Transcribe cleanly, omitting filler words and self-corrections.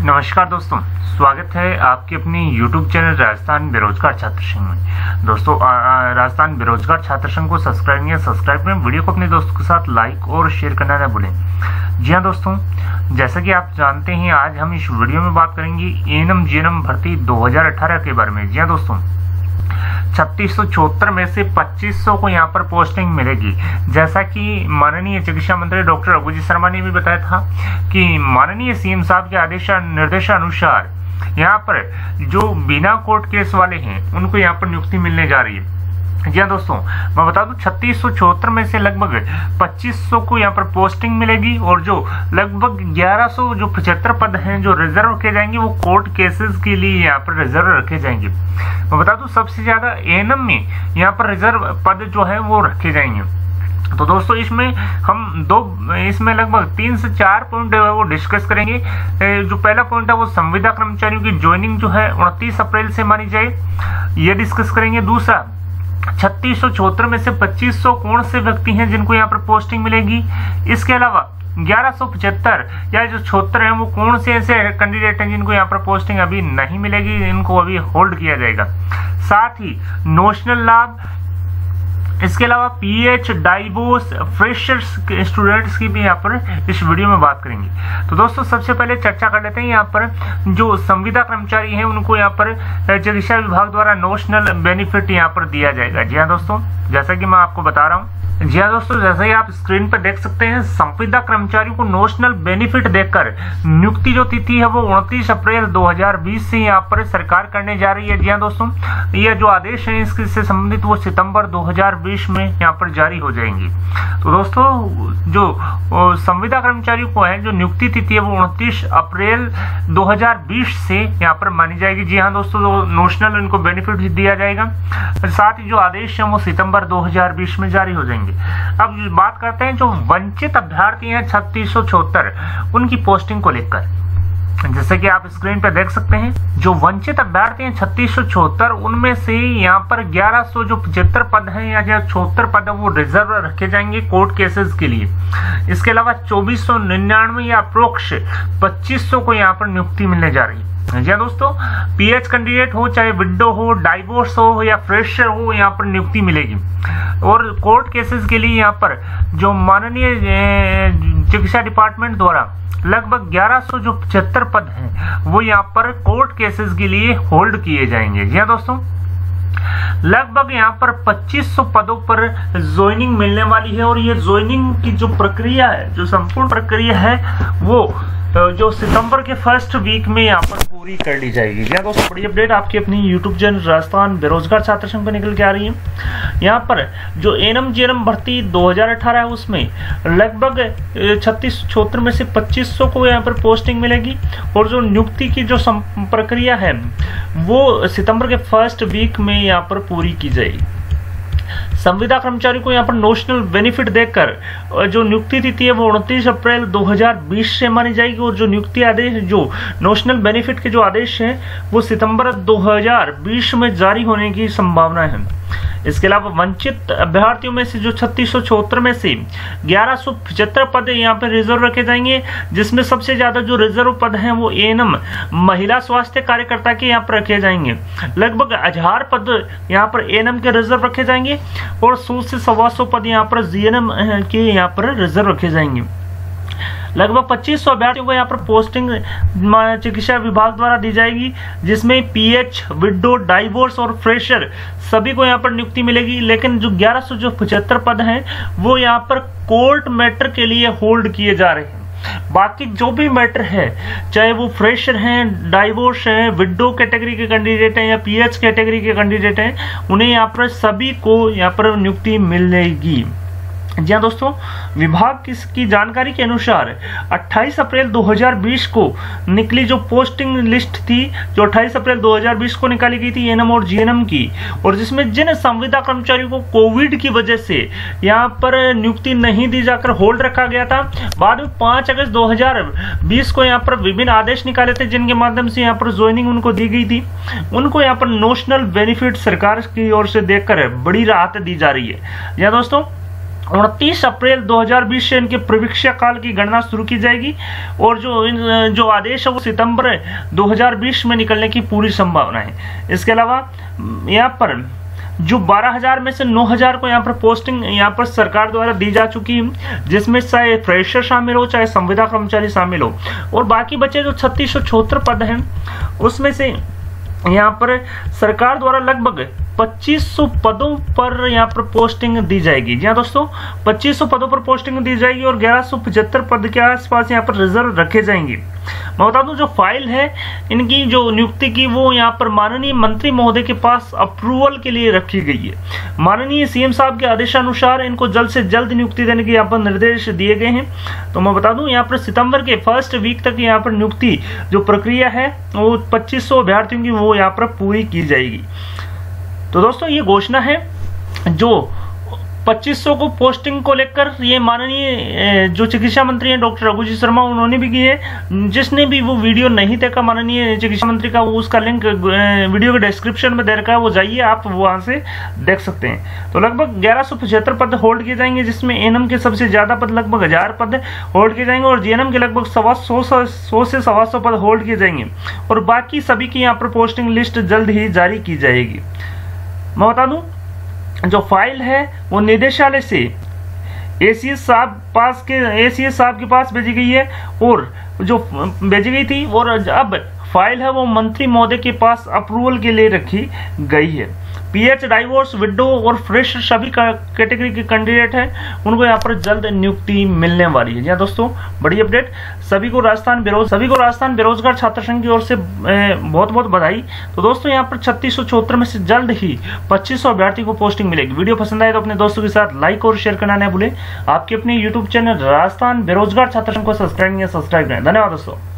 नमस्कार दोस्तों, स्वागत है आपके अपनी YouTube चैनल राजस्थान बेरोजगार छात्र संघ में। दोस्तों राजस्थान बेरोजगार छात्र संघ को सब्सक्राइब करें, वीडियो को अपने दोस्तों के साथ लाइक और शेयर करना न भूलें। जी हाँ दोस्तों, जैसा कि आप जानते हैं आज हम इस वीडियो में बात करेंगे एएनएम जीएनएम भर्ती 2018 के बारे में। जी हाँ दोस्तों, 3674 में से 2500 को यहाँ पर पोस्टिंग मिलेगी। जैसा कि माननीय चिकित्सा मंत्री डॉक्टर रघुजी शर्मा ने भी बताया था कि माननीय सीएम साहब के निर्देशानुसार यहाँ पर जो बिना कोर्ट केस वाले हैं उनको यहाँ पर नियुक्ति मिलने जा रही है। जी हाँ दोस्तों, मैं बता दूं 3674 में से लगभग 2500 को यहाँ पर पोस्टिंग मिलेगी और जो लगभग 1100 जो 75 पद हैं जो रिजर्व रखे जाएंगे वो कोर्ट केसेस के लिए यहाँ पर रिजर्व रखे जाएंगे। मैं बता दूं सबसे ज्यादा एएनएम में यहाँ पर रिजर्व पद जो है वो रखे जाएंगे। तो दोस्तों इसमें लगभग 3 से 4 पॉइंट वो डिस्कस करेंगे। जो पहला पॉइंट है वो संविदा कर्मचारियों की ज्वाइनिंग जो है 29 अप्रैल से मानी जाए, ये डिस्कस करेंगे। दूसरा 3674 में से 2500 कौन से व्यक्ति हैं जिनको यहाँ पर पोस्टिंग मिलेगी। इसके अलावा 1175 या जो 76 हैं वो कौन से ऐसे कैंडिडेट हैं जिनको यहाँ पर पोस्टिंग अभी नहीं मिलेगी, इनको अभी होल्ड किया जाएगा। साथ ही नोशनल लाभ, इसके अलावा पीएच, डाइवोर्स, फ्रेशर्स स्टूडेंट्स की भी यहाँ पर इस वीडियो में बात करेंगे। तो दोस्तों सबसे पहले चर्चा कर लेते हैं यहाँ पर जो संविदा कर्मचारी हैं उनको यहाँ पर चिकित्सा विभाग द्वारा नोशनल बेनिफिट यहाँ पर दिया जाएगा। जी हाँ दोस्तों, जैसा कि मैं आपको बता रहा हूँ। जी हाँ दोस्तों, जैसा ही आप स्क्रीन पर देख सकते हैं, संविदा कर्मचारियों को नोशनल बेनिफिट देकर नियुक्ति जो तिथि है वो 29 अप्रैल 2020 से यहाँ पर सरकार करने जा रही है। जी हाँ दोस्तों, यह जो आदेश है इससे संबंधित वो सितंबर 2020 में यहाँ पर जारी हो जाएंगी। तो दोस्तों जो संविदा कर्मचारियों को है जो नियुक्ति तिथि है वो 29 अप्रैल 2020 से यहाँ पर मानी जाएगी। जी हाँ दोस्तों, नोशनल इनको बेनिफिट दिया जाएगा। साथ ही जो आदेश है वो सितंबर 2020 में जारी हो जाएंगे। अब बात करते हैं जो वंचित अभ्यर्थी हैं 3674 उनकी पोस्टिंग को लेकर। जैसे कि आप स्क्रीन पर देख सकते हैं, जो वंचित अभ्यर्थी हैं 3674 उनमें से यहाँ पर 1100 जो 75 पद हैं या 76 पद वो रिजर्व रखे जाएंगे कोर्ट केसेस के लिए। इसके अलावा 2499 या अप्रोक्ष 2500 को यहाँ पर नियुक्ति मिलने जा रही है। जी दोस्तों, पीएच कैंडिडेट हो, चाहे विडो हो, डाइवोर्स हो या फ्रेशर हो, यहाँ पर नियुक्ति मिलेगी। और कोर्ट केसेस के लिए यहाँ पर जो माननीय चिकित्सा डिपार्टमेंट द्वारा लगभग 1100 जो 75 पद हैं वो यहाँ पर कोर्ट केसेस के लिए होल्ड किए जाएंगे। जी हाँ दोस्तों, लगभग यहाँ पर 2500 पदों पर ज्वाइनिंग मिलने वाली है और ये ज्वाइनिंग की जो प्रक्रिया है, जो संपूर्ण प्रक्रिया है वो जो सितंबर के फर्स्ट वीक में यहाँ पर पूरी कर ली जाएगी। जी दोस्तों, बड़ी अपडेट आपकी अपनी यूट्यूब चैनल राजस्थान बेरोजगार छात्र संघ पर निकल के आ रही है। यहाँ पर जो एएनएम जीएनएम भर्ती 2018 है उसमें लगभग 3674 में से 2500 को यहाँ पर पोस्टिंग मिलेगी और जो नियुक्ति की जो प्रक्रिया है वो सितंबर के फर्स्ट वीक में यहाँ पर पूरी की जाएगी। संविदा कर्मचारी को यहाँ पर नोशनल बेनिफिट देकर जो नियुक्ति तिथि है वो 29 अप्रैल 2020 से मानी जाएगी और जो नियुक्ति आदेश जो नोशनल बेनिफिट के जो आदेश हैं वो सितंबर 2020 में जारी होने की संभावना है। इसके अलावा वंचित अभ्यर्थियों में से जो 3674 में से 1175 पद यहाँ पर रिजर्व रखे जाएंगे, जिसमें सबसे ज्यादा जो रिजर्व पद हैं वो एएनएम महिला स्वास्थ्य कार्यकर्ता के यहाँ पर रखे जाएंगे। लगभग 1000 पद यहाँ पर एएनएम के रिजर्व रखे जाएंगे और 100 से 125 पद यहाँ पर जीएनएम के यहाँ पर रिजर्व रखे जाएंगे। लगभग 2500 अभ्यर्थियों को यहाँ पर पोस्टिंग चिकित्सा विभाग द्वारा दी जाएगी, जिसमें पीएच, विडो, डाइवोर्स और फ्रेशर सभी को यहाँ पर नियुक्ति मिलेगी। लेकिन जो 1100 जो 75 पद हैं वो यहाँ पर कोर्ट मैटर के लिए होल्ड किए जा रहे हैं। बाकी जो भी मैटर है, चाहे वो फ्रेशर हैं, डाइवोर्स हैं, विडो कैटेगरी के कैंडिडेट हैं या पीएच कैटेगरी के कैंडिडेट हैं, उन्हें यहाँ पर सभी को यहाँ पर नियुक्ति मिलेगी। जी हाँ दोस्तों, विभाग की जानकारी के अनुसार 28 अप्रैल 2020 को निकली जो पोस्टिंग लिस्ट थी, जो 28 अप्रैल 2020 को निकाली गई थी एएनएम और जीएनएम की, और जिसमें जिन संविदा कर्मचारियों को कोविड की वजह से यहाँ पर नियुक्ति नहीं दी जाकर होल्ड रखा गया था, बाद में 5 अगस्त 2020 को यहाँ पर विभिन्न आदेश निकाले थे जिनके माध्यम से यहाँ पर ज्वाइनिंग उनको दी गई थी। उनको यहाँ पर नोशनल बेनिफिट सरकार की ओर से देकर बड़ी राहत दी जा रही है। या दोस्तों, 29 अप्रैल 2020 से इनके प्रवीक्षा काल की गणना शुरू की जाएगी और जो आदेश है वो सितंबर 2020 में निकलने की पूरी संभावना है। इसके अलावा यहाँ पर जो 12,000 में से 9,000 को यहाँ पर पोस्टिंग यहाँ पर सरकार द्वारा दी जा चुकी है, जिसमें चाहे फ्रेशर शामिल हो चाहे संविदा कर्मचारी शामिल हो, और बाकी बचे जो 3674 पद हैं उसमें से यहाँ पर सरकार द्वारा लगभग 2500 पदों पर यहाँ पर पोस्टिंग दी जाएगी। जी हाँ दोस्तों, 2500 पदों पर पोस्टिंग दी जाएगी और 1175 पद के आसपास यहाँ पर रिजर्व रखे जाएंगे। मैं बता दूं जो फाइल है इनकी जो नियुक्ति की वो यहाँ पर माननीय मंत्री महोदय के पास अप्रूवल के लिए रखी गई है। माननीय सीएम साहब के आदेशानुसार इनको जल्द से जल्द नियुक्ति देने के यहाँ पर निर्देश दिए गए हैं। तो मैं बता दूं यहाँ पर सितंबर के फर्स्ट वीक तक यहाँ पर नियुक्ति जो प्रक्रिया है वो 2500 अभ्यर्थियों की वो यहाँ पर पूरी की जाएगी। तो दोस्तों ये घोषणा है जो 2500 को पोस्टिंग को लेकर ये माननीय जो चिकित्सा मंत्री हैं डॉक्टर रघु जी शर्मा उन्होंने भी की है। जिसने भी वो वीडियो नहीं देखा माननीय चिकित्सा मंत्री का, वो उसका लिंक वीडियो के डिस्क्रिप्शन में दे रखा है, वो जाइए आप वहां से देख सकते हैं। तो लगभग 1175 पद होल्ड किए जाएंगे, जिसमें एएनएम के सबसे ज्यादा पद लगभग 1000 पद होल्ड किए जाएंगे और जीएनएम के लगभग 100 से 125 पद होल्ड किए जाएंगे और बाकी सभी की यहाँ पर पोस्टिंग लिस्ट जल्द ही जारी की जाएगी। मैं बता दूं जो फाइल है वो निदेशालय से एसीएस साहब के पास भेजी गई है और जो भेजी गई थी और अब फाइल है वो मंत्री महोदय के पास अप्रूवल के लिए रखी गई है। पीएच, डाइवोर्स, विडो और फ्रेश सभी कैटेगरी के कैंडिडेट हैं उनको यहाँ पर जल्द नियुक्ति मिलने वाली है। जी हाँ दोस्तों, बड़ी अपडेट। सभी को राजस्थान बेरोजगार छात्र संघ की ओर से बहुत बहुत बधाई। तो दोस्तों यहाँ पर 3674 में से जल्द ही 2500 अभ्यर्थी को पोस्टिंग मिलेगी। वीडियो पसंद आए तो अपने दोस्तों के साथ लाइक और शेयर करना न भूलें। आपके अपने यूट्यूब चैनल राजस्थान बेरोजगार छात्र संघ को सब्सक्राइब करें। धन्यवाद दोस्तों।